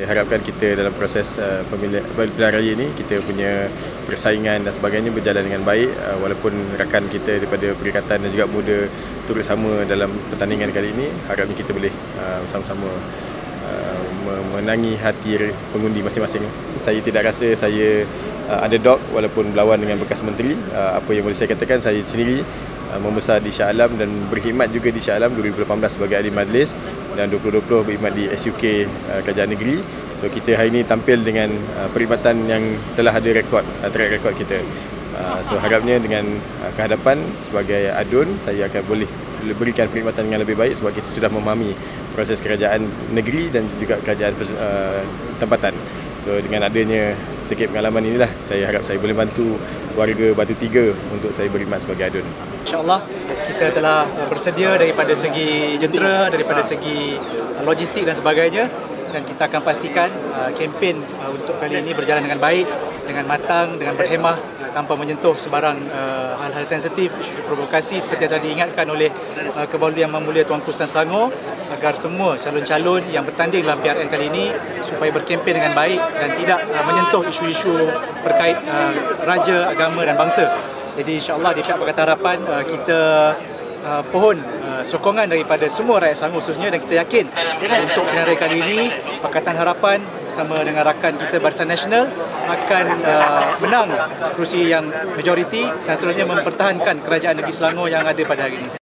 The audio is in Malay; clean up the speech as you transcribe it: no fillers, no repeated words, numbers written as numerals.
harapkan kita dalam proses pilihan raya ini kita punya persaingan dan sebagainya berjalan dengan baik, walaupun rakan kita daripada perikatan dan juga muda turut sama dalam pertandingan kali ini. Harapnya kita boleh sama-sama memenangi hati pengundi masing-masing. Saya tidak rasa saya underdog walaupun berlawan dengan bekas menteri. Apa yang boleh saya katakan, saya sendiri membesar di Shah Alam dan berkhidmat juga di Shah Alam 2018 sebagai ahli majlis dan 2020 berkhidmat di SUK Kerajaan Negeri. So kita hari ini tampil dengan perkhidmatan yang telah ada track record kita. So harapnya dengan kehadapan sebagai adun, saya akan boleh berikan perkhidmatan yang lebih baik sebab kita sudah memahami proses kerajaan negeri dan juga kerajaan tempatan. So dengan adanya sikit pengalaman inilah, saya harap saya boleh bantu warga Batu Tiga untuk saya berkhidmat sebagai adun. InsyaAllah kita telah bersedia daripada segi jentera, daripada segi logistik dan sebagainya, dan kita akan pastikan kempen untuk kali ini berjalan dengan baik, dengan matang, dengan berhemah, tanpa menyentuh sebarang hal-hal sensitif, isu provokasi seperti yang tadi diingatkan oleh Kebawah Yang Mulia Tuanku Sultan Selangor, agar semua calon-calon yang bertanding dalam PRN kali ini supaya berkempen dengan baik dan tidak menyentuh isu-isu berkait raja, agama dan bangsa. Jadi insyaAllah di pihak Pakatan Harapan kita pohon sokongan daripada semua rakyat Selangor khususnya, dan kita yakin untuk pilihan raya kali ini Pakatan Harapan bersama dengan rakan kita Barisan Nasional akan menang kerusi yang majoriti dan seterusnya mempertahankan kerajaan negeri Selangor yang ada pada hari ini.